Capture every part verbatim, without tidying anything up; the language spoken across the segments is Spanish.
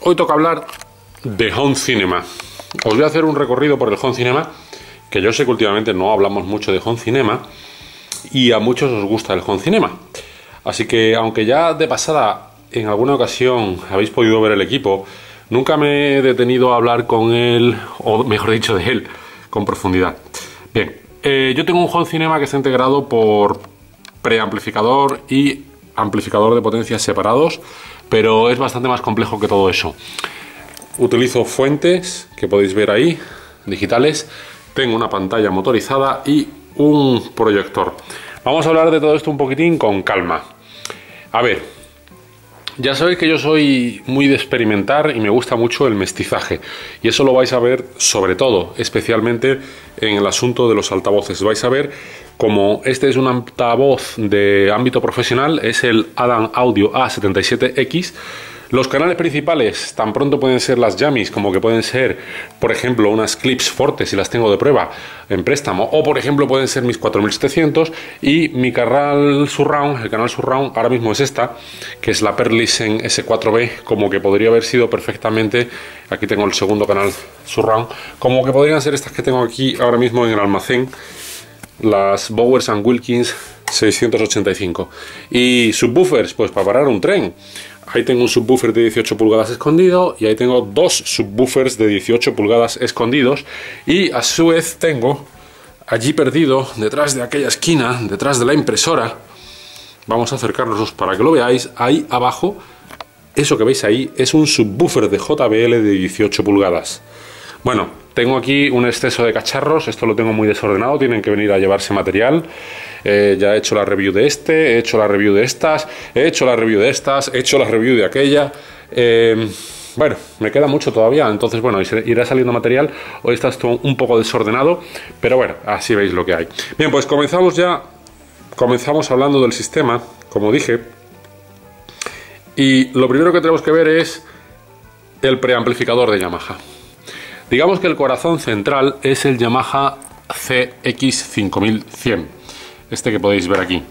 hoy toca hablar de Home Cinema. Os voy a hacer un recorrido por el Home Cinema, que yo sé que últimamente no hablamos mucho de Home Cinema y a muchos os gusta el Home Cinema. Así que, aunque ya de pasada en alguna ocasión habéis podido ver el equipo, nunca me he detenido a hablar con él, o mejor dicho, de él, con profundidad. Bien, eh, yo tengo un Home Cinema que está integrado por preamplificador y amplificador de potencias separados, pero es bastante más complejo que todo eso. Utilizo fuentes que podéis ver ahí, digitales. Tengo una pantalla motorizada y un proyector. Vamos a hablar de todo esto un poquitín con calma. A ver, ya sabéis que yo soy muy de experimentar y me gusta mucho el mestizaje. Y eso lo vais a ver sobre todo, especialmente en el asunto de los altavoces. Vais a ver como este es un altavoz de ámbito profesional, es el Adam Audio A setenta y siete X. Los canales principales tan pronto pueden ser las Yamis, como que pueden ser, por ejemplo, unas Clips Forte, si las tengo de prueba en préstamo, o por ejemplo pueden ser mis cuatro mil setecientos, y mi canal Surround, el canal Surround ahora mismo es esta, que es la Perlisen S cuatro B, como que podría haber sido perfectamente, aquí tengo el segundo canal Surround, como que podrían ser estas que tengo aquí ahora mismo en el almacén, las Bowers and Wilkins seiscientos ochenta y cinco. Y subwoofers, pues para parar un tren. Ahí tengo un subwoofer de dieciocho pulgadas escondido y ahí tengo dos subwoofers de dieciocho pulgadas escondidos, y a su vez tengo allí perdido, detrás de aquella esquina, detrás de la impresora, vamos a acercarnos para que lo veáis, ahí abajo, eso que veis ahí es un subwoofer de J B L de dieciocho pulgadas. Bueno, tengo aquí un exceso de cacharros, esto lo tengo muy desordenado, tienen que venir a llevarse material. Eh, ya he hecho la review de este, he hecho la review de estas, he hecho la review de estas, he hecho la review de aquella. Eh, bueno, me queda mucho todavía, entonces bueno, irá saliendo material. Hoy está esto un poco desordenado, pero bueno, así veis lo que hay. Bien, pues comenzamos ya, comenzamos hablando del sistema, como dije. Y lo primero que tenemos que ver es el preamplificador de Yamaha. Digamos que el corazón central es el Yamaha C X cinco mil cien, este que podéis ver aquí.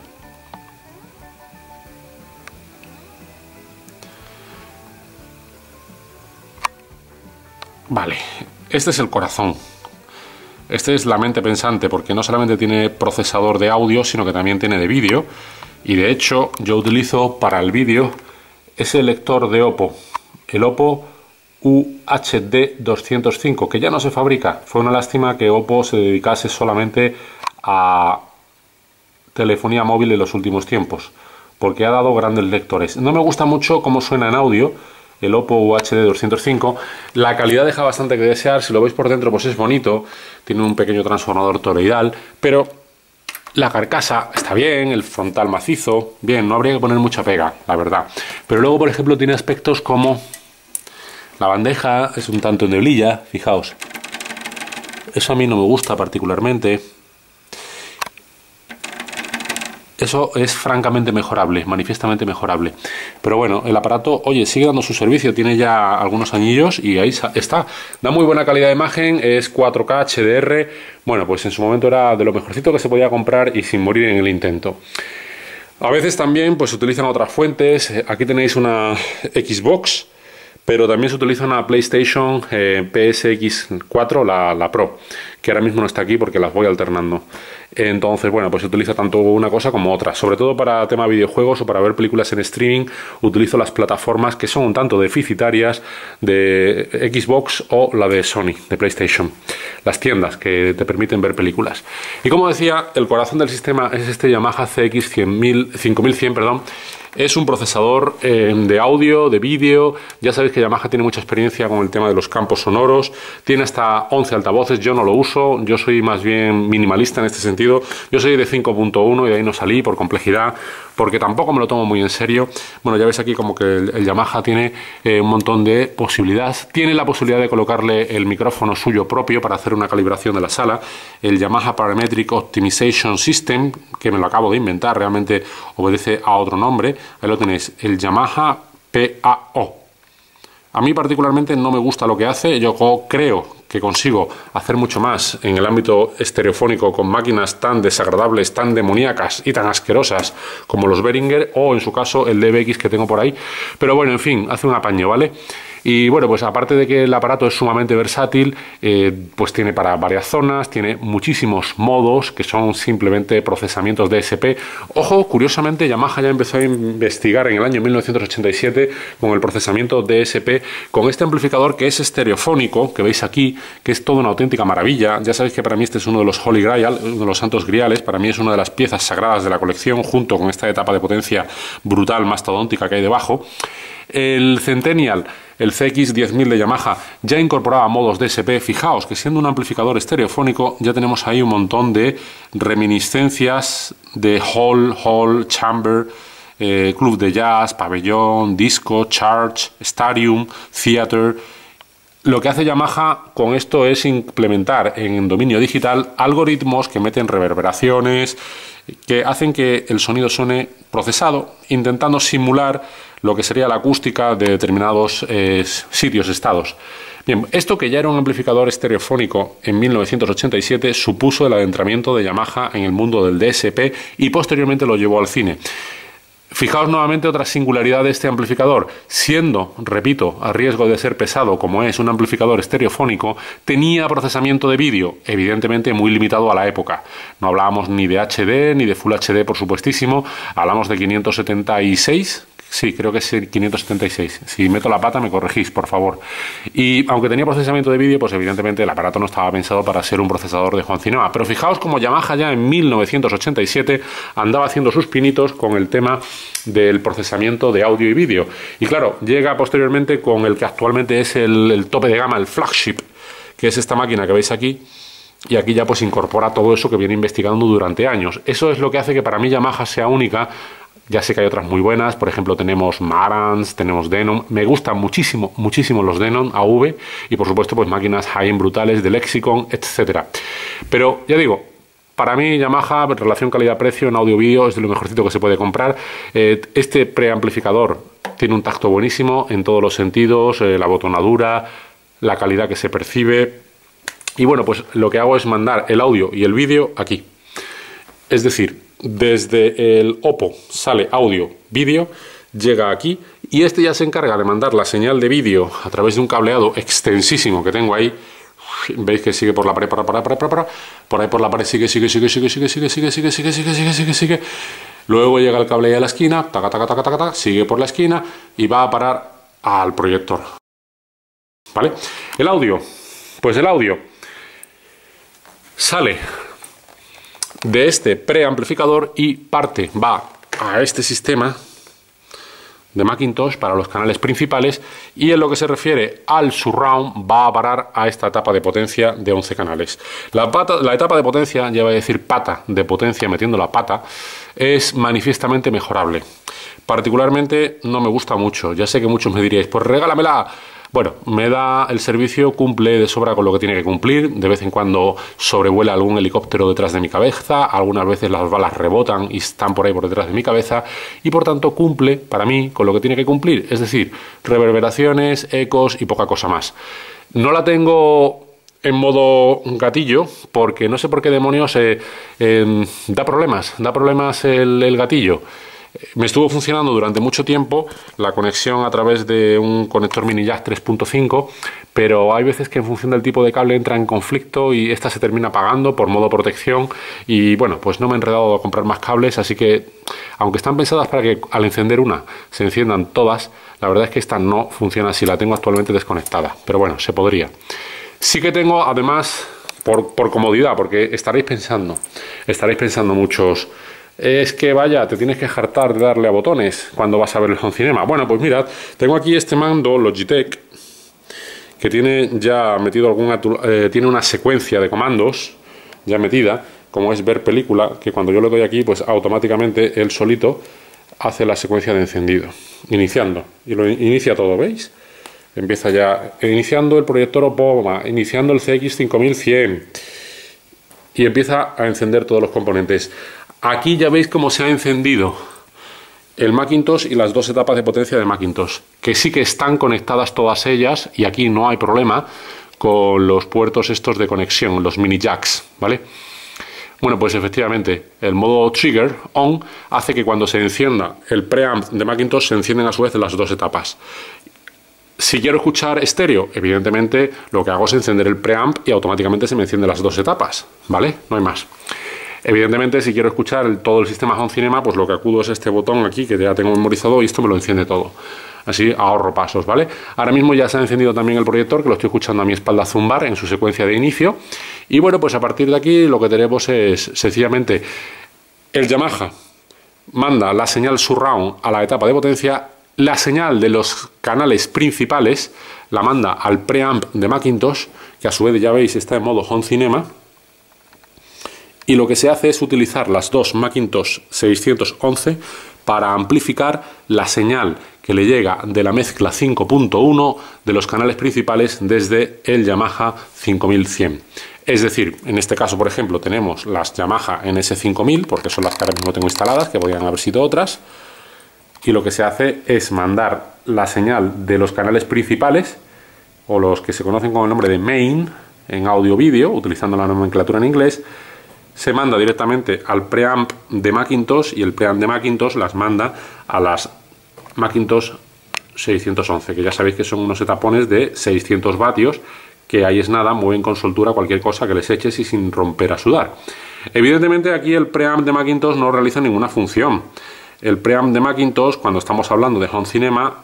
Vale, este es el corazón. Este es la mente pensante, porque no solamente tiene procesador de audio, sino que también tiene de vídeo. Y de hecho, yo utilizo para el vídeo ese lector de Oppo, el Oppo U H D doscientos cinco, que ya no se fabrica. Fue una lástima que Oppo se dedicase solamente a telefonía móvil en los últimos tiempos, porque ha dado grandes lectores. No me gusta mucho cómo suena en audio el Oppo U H D doscientos cinco. La calidad deja bastante que desear. Si lo veis por dentro, pues es bonito, tiene un pequeño transformador toroidal, pero la carcasa está bien, el frontal macizo, bien, no habría que poner mucha pega, la verdad. Pero luego, por ejemplo, tiene aspectos como la bandeja es un tanto endeblilla, fijaos. Eso a mí no me gusta particularmente. Eso es francamente mejorable, manifiestamente mejorable. Pero bueno, el aparato, oye, sigue dando su servicio, tiene ya algunos añillos y ahí está. Da muy buena calidad de imagen, es cuatro K H D R. Bueno, pues en su momento era de lo mejorcito que se podía comprar y sin morir en el intento. A veces también pues se utilizan otras fuentes. Aquí tenéis una Xbox, pero también se utiliza una PlayStation eh, P S X cuatro, la, la Pro, que ahora mismo no está aquí porque las voy alternando. Entonces, bueno, pues se utiliza tanto una cosa como otra. Sobre todo para tema videojuegos o para ver películas en streaming, utilizo las plataformas que son un tanto deficitarias de Xbox o la de Sony, de PlayStation. Las tiendas que te permiten ver películas. Y como decía, el corazón del sistema es este Yamaha C X cinco mil cien, perdón. Es un procesador eh, de audio, de vídeo. Ya sabéis que Yamaha tiene mucha experiencia con el tema de los campos sonoros. Tiene hasta once altavoces, yo no lo uso. Yo soy más bien minimalista en este sentido. Yo soy de cinco punto uno y de ahí no salí por complejidad, porque tampoco me lo tomo muy en serio. Bueno, ya veis aquí como que el, el Yamaha tiene eh, un montón de posibilidades. Tiene la posibilidad de colocarle el micrófono suyo propio para hacer una calibración de la sala. El Yamaha Parametric Optimization System, que me lo acabo de inventar, realmente obedece a otro nombre. Ahí lo tenéis, el Yamaha P A O. A mí particularmente no me gusta lo que hace. Yo creo que consigo hacer mucho más en el ámbito estereofónico con máquinas tan desagradables, tan demoníacas y tan asquerosas como los Behringer o en su caso el D B X que tengo por ahí. Pero bueno, en fin, hace un apaño, ¿vale? Y bueno, pues aparte de que el aparato es sumamente versátil, eh, pues tiene para varias zonas, tiene muchísimos modos que son simplemente procesamientos D S P. Ojo, curiosamente Yamaha ya empezó a investigar en el año mil novecientos ochenta y siete con el procesamiento D S P, con este amplificador que es estereofónico, que veis aquí, que es toda una auténtica maravilla. Ya sabéis que para mí este es uno de los Holy Grail, uno de los santos griales, para mí es una de las piezas sagradas de la colección, junto con esta etapa de potencia brutal, mastodóntica que hay debajo. El Centennial, el C X diez mil de Yamaha, ya incorporaba modos D S P. Fijaos que siendo un amplificador estereofónico ya tenemos ahí un montón de reminiscencias de hall, hall, chamber, eh, club de jazz, pabellón, disco, church, stadium, theater. Lo que hace Yamaha con esto es implementar en dominio digital algoritmos que meten reverberaciones, que hacen que el sonido suene procesado, intentando simular lo que sería la acústica de determinados eh, sitios, estados. Bien, esto que ya era un amplificador estereofónico en mil novecientos ochenta y siete supuso el adentramiento de Yamaha en el mundo del D S P y posteriormente lo llevó al cine. Fijaos nuevamente otra singularidad de este amplificador. Siendo, repito, a riesgo de ser pesado como es un amplificador estereofónico, tenía procesamiento de vídeo, evidentemente muy limitado a la época. No hablábamos ni de H D ni de Full H D, por supuestísimo. Hablamos de quinientos setenta y seis. Sí, creo que es quinientos setenta y seis. Si meto la pata me corregís, por favor. Y aunque tenía procesamiento de vídeo, pues evidentemente el aparato no estaba pensado para ser un procesador de Juan Cinema. Pero fijaos como Yamaha ya en mil novecientos ochenta y siete andaba haciendo sus pinitos con el tema del procesamiento de audio y vídeo. Y claro, llega posteriormente con el que actualmente es el, el tope de gama, el flagship, que es esta máquina que veis aquí. Y aquí ya pues incorpora todo eso que viene investigando durante años. Eso es lo que hace que para mí Yamaha sea única. Ya sé que hay otras muy buenas, por ejemplo tenemos Marantz, tenemos Denon, me gustan muchísimo, muchísimo los Denon A V y por supuesto pues máquinas high-end brutales de Lexicon, etcétera. Pero ya digo, para mí Yamaha, en relación calidad-precio en audio-vídeo es de lo mejorcito que se puede comprar. Eh, este preamplificador tiene un tacto buenísimo en todos los sentidos, eh, la botonadura, la calidad que se percibe. Y bueno, pues lo que hago es mandar el audio y el vídeo aquí. Es decir, desde el Oppo sale audio, vídeo, llega aquí y este ya se encarga de mandar la señal de vídeo a través de un cableado extensísimo que tengo ahí. Veis que sigue por la pared, para, para, para, para, para, por ahí por la pared sigue, sigue, sigue, sigue, sigue, sigue, sigue, sigue, sigue, sigue, sigue, sigue, sigue. Luego llega el cable ahí a la esquina, taca, taca, taca, taca, taca, sigue por la esquina y va a parar al proyector. ¿Vale? El audio, pues el audio sale de este preamplificador y parte, va a este sistema de Macintosh para los canales principales y en lo que se refiere al surround va a parar a esta etapa de potencia de once canales. La, pata, la etapa de potencia, ya voy a decir pata de potencia metiendo la pata, es manifiestamente mejorable. Particularmente no me gusta mucho, ya sé que muchos me diríais, pues regálamela. Bueno, me da el servicio, cumple de sobra con lo que tiene que cumplir. De vez en cuando sobrevuela algún helicóptero detrás de mi cabeza, algunas veces las balas rebotan y están por ahí por detrás de mi cabeza y por tanto cumple para mí con lo que tiene que cumplir, es decir, reverberaciones, ecos y poca cosa más. No la tengo en modo gatillo porque no sé por qué demonios eh, eh, da problemas, da problemas el, el gatillo. Me estuvo funcionando durante mucho tiempo la conexión a través de un conector mini jack tres punto cinco, pero hay veces que en función del tipo de cable entra en conflicto y esta se termina apagando por modo protección y bueno, pues no me he enredado a comprar más cables, así que aunque están pensadas para que al encender una se enciendan todas, la verdad es que esta no funciona así, la tengo actualmente desconectada, pero bueno, se podría. Sí que tengo además, por, por comodidad, porque estaréis pensando, estaréis pensando muchos... Es que vaya, te tienes que hartar de darle a botones cuando vas a ver el home cinema. Bueno, pues mirad, tengo aquí este mando Logitech que tiene ya metido alguna, eh, tiene una secuencia de comandos ya metida, como es ver película, que cuando yo le doy aquí, pues automáticamente él solito hace la secuencia de encendido, iniciando, y lo inicia todo, ¿veis? Empieza ya, iniciando el proyector Oppo, iniciando el C X cinco mil cien y empieza a encender todos los componentes. Aquí ya veis cómo se ha encendido el Macintosh y las dos etapas de potencia de Macintosh, que sí que están conectadas todas ellas y aquí no hay problema con los puertos estos de conexión, los mini jacks, ¿vale? Bueno, pues efectivamente el modo trigger on hace que cuando se encienda el preamp de Macintosh se encienden a su vez las dos etapas. Si quiero escuchar estéreo, evidentemente lo que hago es encender el preamp y automáticamente se me encienden las dos etapas, ¿vale? No hay más. Evidentemente, si quiero escuchar el, todo el sistema Home Cinema, pues lo que acudo es este botón aquí, que ya tengo memorizado, y esto me lo enciende todo. Así ahorro pasos, ¿vale? Ahora mismo ya se ha encendido también el proyector, que lo estoy escuchando a mi espalda zumbar en su secuencia de inicio. Y bueno, pues a partir de aquí lo que tenemos es sencillamente el Yamaha manda la señal surround a la etapa de potencia. La señal de los canales principales la manda al preamp de Macintosh, que a su vez ya veis está en modo Home Cinema, y lo que se hace es utilizar las dos Macintosh seiscientos once para amplificar la señal que le llega de la mezcla cinco punto uno de los canales principales desde el Yamaha cinco mil cien. Es decir, en este caso, por ejemplo, tenemos las Yamaha N S cinco mil, porque son las que ahora mismo tengo instaladas, que podrían haber sido otras. Y lo que se hace es mandar la señal de los canales principales, o los que se conocen con el nombre de main, en audio-vídeo, utilizando la nomenclatura en inglés, se manda directamente al preamp de Macintosh, y el preamp de Macintosh las manda a las Macintosh seiscientos once, que ya sabéis que son unos etapones de seiscientos vatios, que ahí es nada, mueven con soltura cualquier cosa que les eches y sin romper a sudar. Evidentemente aquí el preamp de Macintosh no realiza ninguna función. El preamp de Macintosh, cuando estamos hablando de Home Cinema,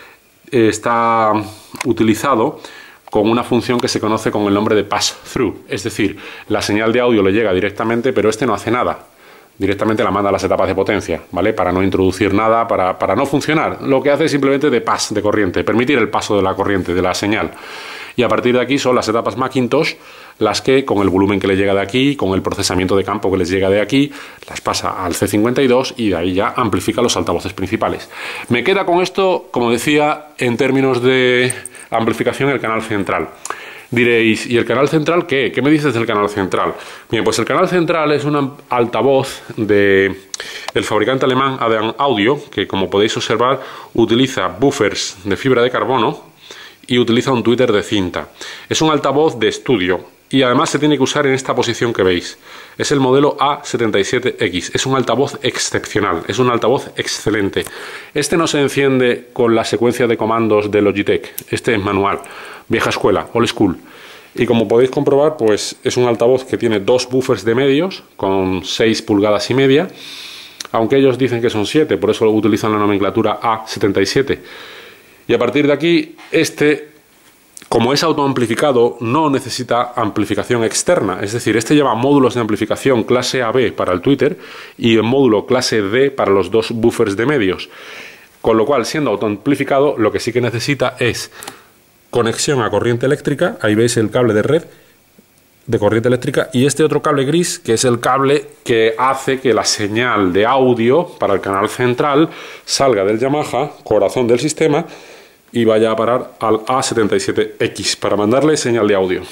está utilizado con una función que se conoce con el nombre de pass-through. Es decir, la señal de audio le llega directamente, pero este no hace nada. Directamente la manda a las etapas de potencia, ¿vale? Para no introducir nada, para, para no funcionar. Lo que hace es simplemente de pass, de corriente, permitir el paso de la corriente, de la señal. Y a partir de aquí son las etapas Macintosh las que, con el volumen que le llega de aquí, con el procesamiento de campo que les llega de aquí, las pasa al C cincuenta y dos y de ahí ya amplifica los altavoces principales. Me queda con esto, como decía, en términos de amplificación, el canal central. Diréis, ¿y el canal central qué? ¿Qué me dices del canal central? Bien, pues el canal central es un altavoz de, del fabricante alemán Adem Audio, que como podéis observar utiliza buffers de fibra de carbono y utiliza un tweeter de cinta. Es un altavoz de estudio y además se tiene que usar en esta posición que veis. Es el modelo A setenta y siete X. Es un altavoz excepcional, es un altavoz excelente. Este no se enciende con la secuencia de comandos de Logitech. Este es manual, vieja escuela, old school. Y como podéis comprobar, pues es un altavoz que tiene dos buffers de medios con seis pulgadas y media, aunque ellos dicen que son siete, por eso utilizan la nomenclatura A setenta y siete. Y a partir de aquí, este, como es autoamplificado, no necesita amplificación externa. Es decir, este lleva módulos de amplificación clase A B para el tweeter y el módulo clase D para los dos buffers de medios. Con lo cual, siendo autoamplificado, lo que sí que necesita es conexión a corriente eléctrica. Ahí veis el cable de red de corriente eléctrica y este otro cable gris, que es el cable que hace que la señal de audio para el canal central salga del Yamaha, corazón del sistema, y vaya a parar al A setenta y siete X para mandarle señal de audio.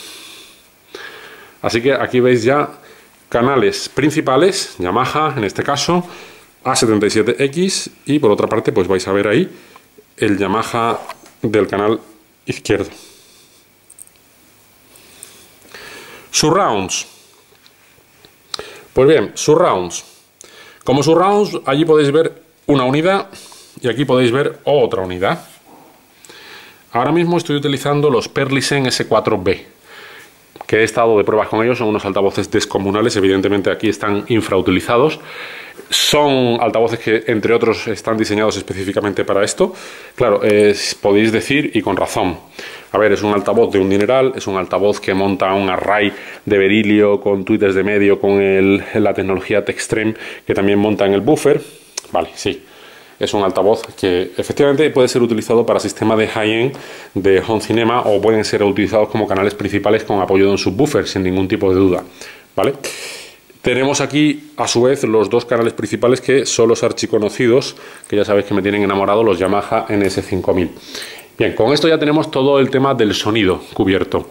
Así que aquí veis ya canales principales, Yamaha en este caso, A setenta y siete X, y por otra parte pues vais a ver ahí el Yamaha del canal izquierdo. Surrounds. Pues bien, surrounds. Como surrounds, allí podéis ver una unidad y aquí podéis ver otra unidad. Ahora mismo estoy utilizando los Perlisen S cuatro B, que he estado de pruebas con ellos. Son unos altavoces descomunales, evidentemente aquí están infrautilizados. Son altavoces que, entre otros, están diseñados específicamente para esto. Claro, eh, podéis decir, y con razón, a ver, es un altavoz de un dineral, es un altavoz que monta un array de berilio con tweeters de medio, con el, la tecnología Techstream, que también monta en el buffer. Vale, sí. Es un altavoz que efectivamente puede ser utilizado para sistemas de high-end de Home Cinema o pueden ser utilizados como canales principales con apoyo de un subwoofer, sin ningún tipo de duda, ¿vale? Tenemos aquí, a su vez, los dos canales principales que son los archiconocidos, que ya sabéis que me tienen enamorado, los Yamaha N S cinco mil. Bien, con esto ya tenemos todo el tema del sonido cubierto.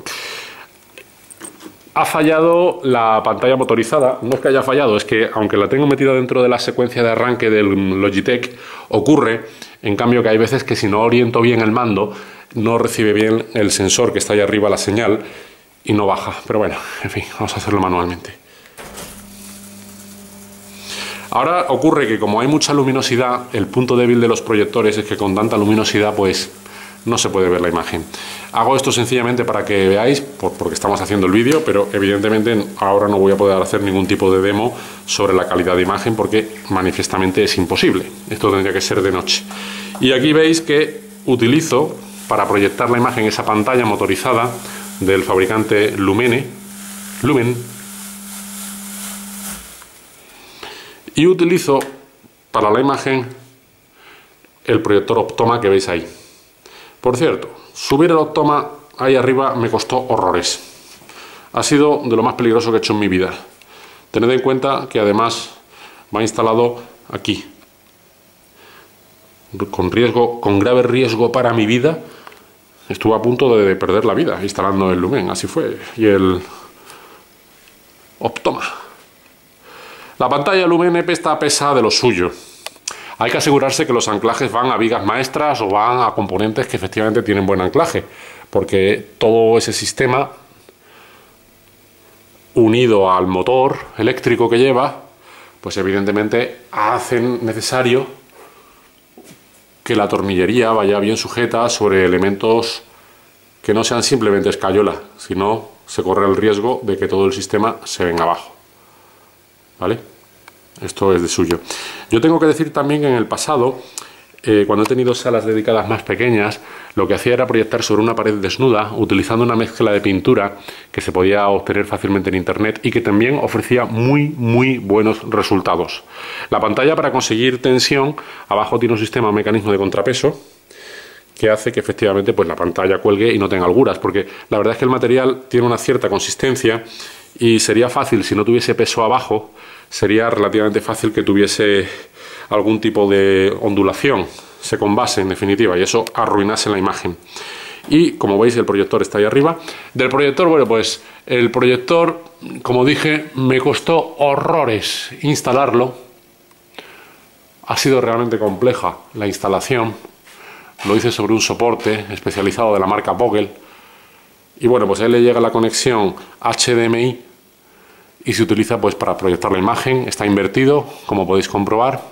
Ha fallado la pantalla motorizada. No es que haya fallado, es que aunque la tengo metida dentro de la secuencia de arranque del Logitech, ocurre, en cambio, que hay veces que si no oriento bien el mando, no recibe bien el sensor que está ahí arriba, la señal, y no baja. Pero bueno, en fin, vamos a hacerlo manualmente. Ahora ocurre que como hay mucha luminosidad, el punto débil de los proyectores es que con tanta luminosidad pues no se puede ver la imagen. Hago esto sencillamente para que veáis, por, porque estamos haciendo el vídeo, pero evidentemente ahora no voy a poder hacer ningún tipo de demo sobre la calidad de imagen porque manifiestamente es imposible. Esto tendría que ser de noche. Y aquí veis que utilizo para proyectar la imagen esa pantalla motorizada del fabricante Lumene, Lumen, y utilizo para la imagen el proyector Optoma que veis ahí. Por cierto, subir el Optoma ahí arriba me costó horrores. Ha sido de lo más peligroso que he hecho en mi vida. Tened en cuenta que además va instalado aquí, con riesgo, con grave riesgo para mi vida. Estuve a punto de perder la vida instalando el Lumen, así fue. Y el Optoma. La pantalla Lumen E P está pesada de lo suyo. Hay que asegurarse que los anclajes van a vigas maestras o van a componentes que efectivamente tienen buen anclaje, porque todo ese sistema, unido al motor eléctrico que lleva, pues evidentemente hacen necesario que la tornillería vaya bien sujeta sobre elementos que no sean simplemente escayola, sino se corre el riesgo de que todo el sistema se venga abajo. ¿Vale? Esto es de suyo. Yo tengo que decir también que en el pasado, eh, cuando he tenido salas dedicadas más pequeñas, lo que hacía era proyectar sobre una pared desnuda, utilizando una mezcla de pintura que se podía obtener fácilmente en internet y que también ofrecía muy, muy buenos resultados. La pantalla, para conseguir tensión, abajo tiene un sistema, un mecanismo de contrapeso, que hace que efectivamente pues, la pantalla cuelgue y no tenga holguras, porque la verdad es que el material tiene una cierta consistencia y sería fácil, si no tuviese peso abajo, sería relativamente fácil que tuviese algún tipo de ondulación, se combase en definitiva, y eso arruinase la imagen. Y como veis, el proyector está ahí arriba. Del proyector, bueno, pues el proyector, como dije, me costó horrores instalarlo. Ha sido realmente compleja la instalación. Lo hice sobre un soporte especializado de la marca Vogel. Y bueno, pues ahí le llega la conexión H D M I y se utiliza pues para proyectar la imagen. Está invertido, como podéis comprobar.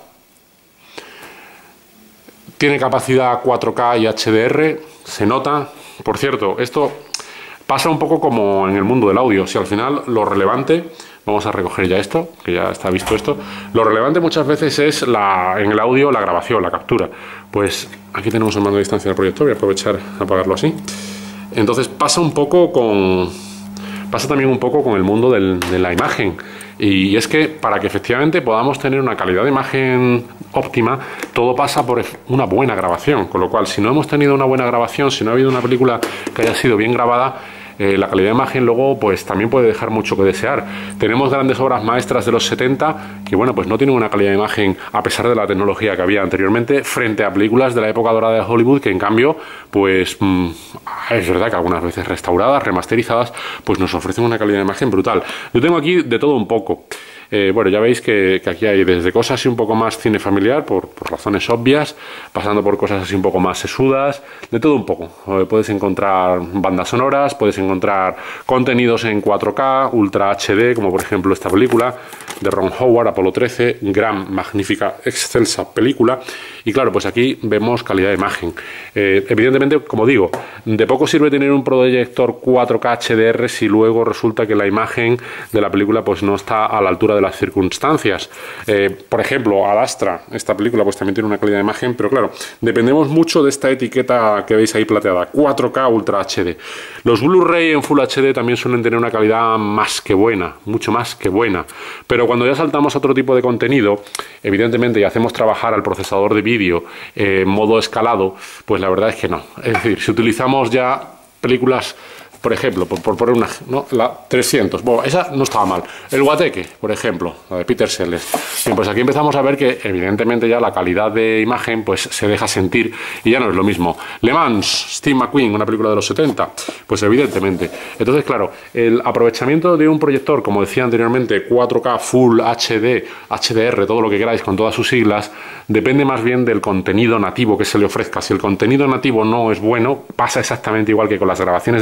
Tiene capacidad cuatro K y H D R, se nota. Por cierto, esto pasa un poco como en el mundo del audio. Si al final lo relevante, vamos a recoger ya esto, que ya está visto esto, lo relevante muchas veces es la, en el audio la grabación, la captura. Pues aquí tenemos el mando de distancia del proyector, voy a aprovechar a apagarlo así. Entonces pasa un poco con... Pasa también un poco con el mundo del, de la imagen, y es que para que efectivamente podamos tener una calidad de imagen óptima, todo pasa por una buena grabación, con lo cual si no hemos tenido una buena grabación, si no ha habido una película que haya sido bien grabada, eh, la calidad de imagen luego pues también puede dejar mucho que desear. Tenemos grandes obras maestras de los setenta que bueno, pues no tienen una calidad de imagen a pesar de la tecnología que había anteriormente, frente a películas de la época dorada de Hollywood que en cambio pues mmm, es verdad que algunas veces restauradas, remasterizadas, pues nos ofrecen una calidad de imagen brutal. Yo tengo aquí de todo un poco. Eh, bueno, ya veis que, que aquí hay desde cosas así un poco más cine familiar, por, por razones obvias, pasando por cosas así un poco más sesudas, de todo un poco. Eh, puedes encontrar bandas sonoras, puedes encontrar contenidos en cuatro K, Ultra H D, como por ejemplo esta película de Ron Howard, Apolo trece, gran, magnífica, excelsa película. Y claro, pues aquí vemos calidad de imagen. Eh, evidentemente, como digo, de poco sirve tener un proyector cuatro K H D R si luego resulta que la imagen de la película pues no está a la altura de las circunstancias. Eh, por ejemplo, Ad Astra, esta película pues también tiene una calidad de imagen, pero claro, dependemos mucho de esta etiqueta que veis ahí plateada, cuatro K Ultra H D. Los Blu-ray en Full H D también suelen tener una calidad más que buena, mucho más que buena, pero cuando ya saltamos a otro tipo de contenido, evidentemente, y hacemos trabajar al procesador de vídeo eh, en modo escalado, pues la verdad es que no. Es decir, si utilizamos ya películas, por ejemplo, por, por poner una, ¿no? La trescientos, bueno, esa no estaba mal. El Guateque, por ejemplo, la de Peter Sellers. Bien, pues aquí empezamos a ver que evidentemente ya la calidad de imagen pues se deja sentir y ya no es lo mismo. Le Mans, Steve McQueen, una película de los setenta, pues evidentemente. Entonces, claro, el aprovechamiento de un proyector, como decía anteriormente, cuatro K, Full H D, H D R, todo lo que queráis con todas sus siglas, depende más bien del contenido nativo que se le ofrezca. Si el contenido nativo no es bueno, pasa exactamente igual que con las grabaciones de audio,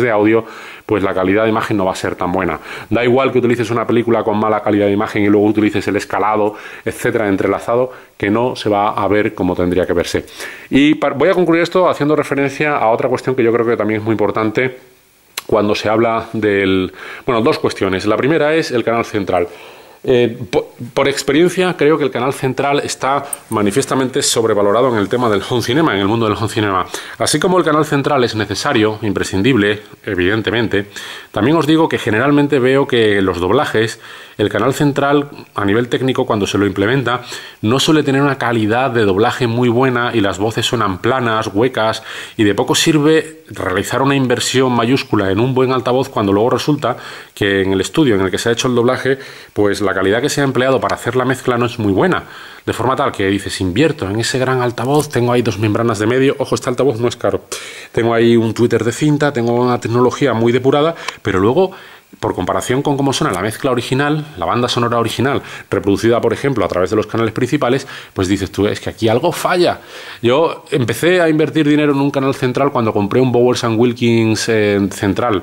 pues la calidad de imagen no va a ser tan buena. Da igual que utilices una película con mala calidad de imagen y luego utilices el escalado, etcétera, entrelazado, que no se va a ver como tendría que verse. Y voy a concluir esto haciendo referencia a otra cuestión que yo creo que también es muy importante cuando se habla del... Bueno, dos cuestiones. La primera es el canal central. Eh, por, por experiencia creo que el canal central está manifiestamente sobrevalorado en el tema del home cinema, en el mundo del home cinema. Así como el canal central es necesario, imprescindible, evidentemente, también os digo que generalmente veo que los doblajes, el canal central a nivel técnico cuando se lo implementa no suele tener una calidad de doblaje muy buena y las voces suenan planas, huecas, y de poco sirve realizar una inversión mayúscula en un buen altavoz cuando luego resulta que en el estudio en el que se ha hecho el doblaje, pues la calidad que se ha empleado para hacer la mezcla no es muy buena, de forma tal que dices, invierto en ese gran altavoz, tengo ahí dos membranas de medio, ojo, este altavoz no es caro, tengo ahí un tweeter de cinta, tengo una tecnología muy depurada, pero luego, por comparación con cómo suena la mezcla original, la banda sonora original, reproducida, por ejemplo, a través de los canales principales, pues dices tú, es que aquí algo falla. Yo empecé a invertir dinero en un canal central cuando compré un Bowers and Wilkins eh, central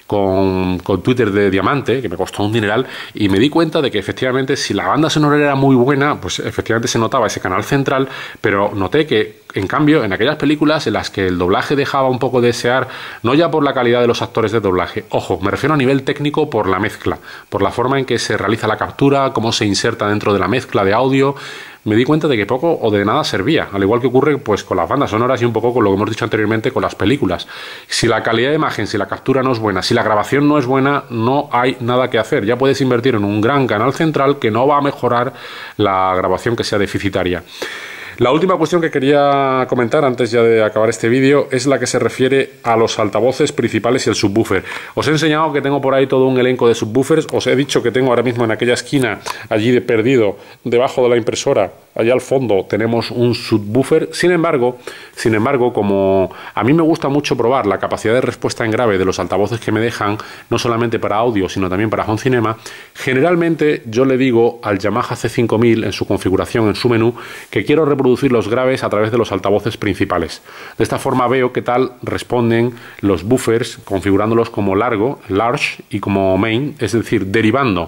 con, con Twitter de diamante, que me costó un dineral, y me di cuenta de que efectivamente si la banda sonora era muy buena, pues efectivamente se notaba ese canal central, pero noté que en cambio, en aquellas películas en las que el doblaje dejaba un poco de desear, no ya por la calidad de los actores de doblaje, ojo, me refiero a nivel técnico por la mezcla, por la forma en que se realiza la captura, cómo se inserta dentro de la mezcla de audio, me di cuenta de que poco o de nada servía, al igual que ocurre pues con las bandas sonoras y un poco con lo que hemos dicho anteriormente con las películas. Si la calidad de imagen, si la captura no es buena, si la grabación no es buena, no hay nada que hacer. Ya puedes invertir en un gran canal central que no va a mejorar la grabación que sea deficitaria. La última cuestión que quería comentar antes ya de acabar este vídeo es la que se refiere a los altavoces principales y el subwoofer. Os he enseñado que tengo por ahí todo un elenco de subwoofers, os he dicho que tengo ahora mismo en aquella esquina, allí de perdido, debajo de la impresora, allá al fondo tenemos un subwoofer. Sin embargo, sin embargo, como a mí me gusta mucho probar la capacidad de respuesta en grave de los altavoces que me dejan, no solamente para audio, sino también para home cinema, generalmente yo le digo al Yamaha C cinco mil en su configuración, en su menú, que quiero reproducir los graves a través de los altavoces principales. De esta forma veo qué tal responden los buffers, configurándolos como largo, large, y como main, es decir, derivando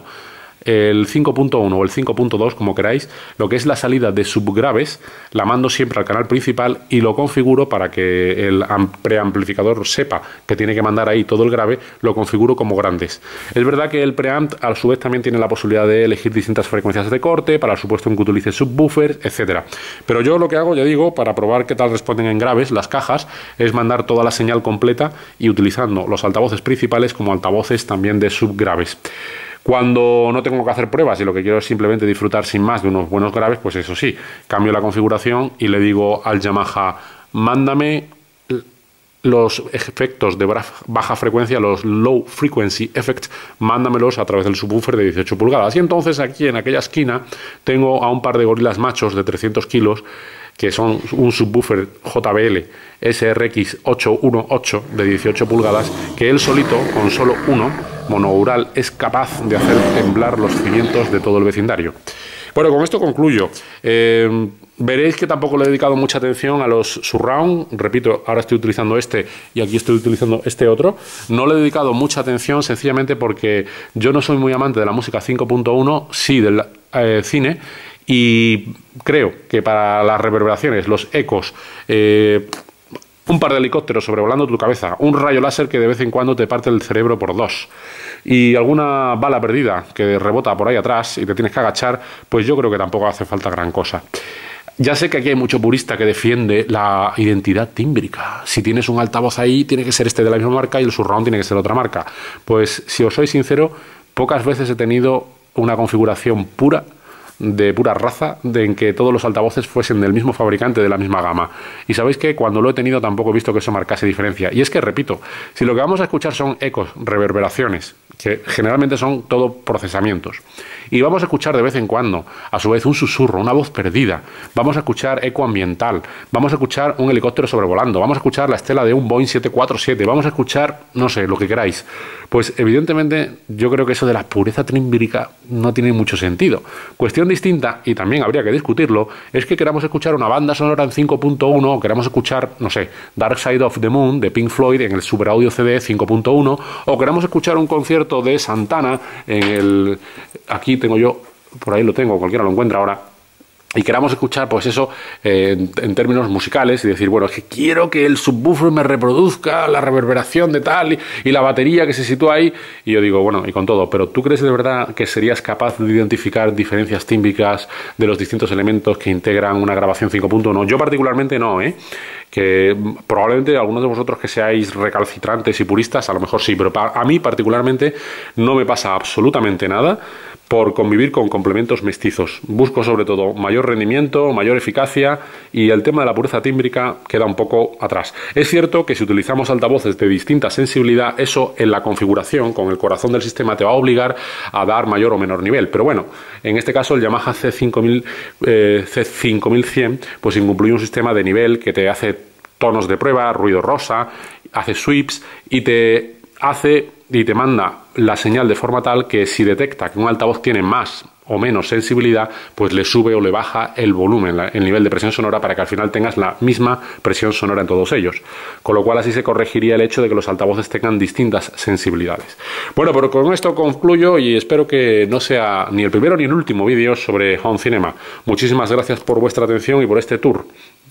el cinco punto uno o el cinco punto dos, como queráis, lo que es la salida de subgraves, la mando siempre al canal principal y lo configuro para que el preamplificador sepa que tiene que mandar ahí todo el grave, lo configuro como grandes. Es verdad que el preamp a su vez también tiene la posibilidad de elegir distintas frecuencias de corte, para el supuesto en que utilice subwoofers, etcétera. Pero yo lo que hago, ya digo, para probar qué tal responden en graves las cajas, es mandar toda la señal completa y utilizando los altavoces principales como altavoces también de subgraves. Cuando no tengo que hacer pruebas y lo que quiero es simplemente disfrutar sin más de unos buenos graves, pues eso sí, cambio la configuración y le digo al Yamaha, mándame los efectos de baja frecuencia, los low frequency effects, mándamelos a través del subwoofer de dieciocho pulgadas. Y entonces aquí en aquella esquina tengo a un par de gorilas machos de trescientos kilos, que son un subwoofer J B L S R X ochocientos dieciocho de dieciocho pulgadas, que él solito, con solo uno, monoural, es capaz de hacer temblar los cimientos de todo el vecindario. Bueno, con esto concluyo. Eh, veréis que tampoco le he dedicado mucha atención a los surround. Repito, ahora estoy utilizando este y aquí estoy utilizando este otro. No le he dedicado mucha atención sencillamente porque yo no soy muy amante de la música cinco punto uno, sí del eh, cine, y creo que para las reverberaciones, los ecos, eh, un par de helicópteros sobrevolando tu cabeza, un rayo láser que de vez en cuando te parte el cerebro por dos y alguna bala perdida que rebota por ahí atrás y te tienes que agachar, pues yo creo que tampoco hace falta gran cosa. Ya sé que aquí hay mucho purista que defiende la identidad tímbrica. Si tienes un altavoz ahí, tiene que ser este de la misma marca y el surround tiene que ser otra marca. Pues si os soy sincero, pocas veces he tenido una configuración pura, de pura raza, de en que todos los altavoces fuesen del mismo fabricante, de la misma gama. Y sabéis que cuando lo he tenido tampoco he visto que eso marcase diferencia. Y es que, repito, si lo que vamos a escuchar son ecos, reverberaciones, que generalmente son todo procesamientos. Y vamos a escuchar de vez en cuando, a su vez, un susurro, una voz perdida. Vamos a escuchar eco ambiental. Vamos a escuchar un helicóptero sobrevolando. Vamos a escuchar la estela de un Boeing siete cuatro siete. Vamos a escuchar, no sé, lo que queráis. Pues evidentemente yo creo que eso de la pureza tímbrica no tiene mucho sentido. Cuestión distinta, y también habría que discutirlo, es que queramos escuchar una banda sonora en cinco punto uno o queramos escuchar, no sé, Dark Side of the Moon de Pink Floyd en el Super Audio C D cinco punto uno o queramos escuchar un concierto de Santana en el... Aquí tengo yo, por ahí lo tengo, cualquiera lo encuentra ahora, y queramos escuchar, pues eso, eh, en, en términos musicales, y decir, bueno, es que quiero que el subwoofer me reproduzca la reverberación de tal, y, y la batería que se sitúa ahí, y yo digo, bueno, y con todo, pero ¿tú crees de verdad que serías capaz de identificar diferencias tímbricas de los distintos elementos que integran una grabación cinco punto uno? Yo particularmente no, ¿eh? Que probablemente algunos de vosotros que seáis recalcitrantes y puristas, a lo mejor sí, pero a mí particularmente no me pasa absolutamente nada por convivir con complementos mestizos. Busco sobre todo mayor rendimiento, mayor eficacia, y el tema de la pureza tímbrica queda un poco atrás. Es cierto que si utilizamos altavoces de distinta sensibilidad, eso en la configuración con el corazón del sistema te va a obligar a dar mayor o menor nivel, pero bueno, en este caso el Yamaha C cinco mil, eh, C cinco mil cien pues incluye un sistema de nivel que te hace tonos de prueba, ruido rosa, hace sweeps y te hace y te manda la señal de forma tal que si detecta que un altavoz tiene más o menos sensibilidad, pues le sube o le baja el volumen, el nivel de presión sonora, para que al final tengas la misma presión sonora en todos ellos. Con lo cual así se corregiría el hecho de que los altavoces tengan distintas sensibilidades. Bueno, pero con esto concluyo y espero que no sea ni el primero ni el último vídeo sobre Home Cinema. Muchísimas gracias por vuestra atención y por este tour.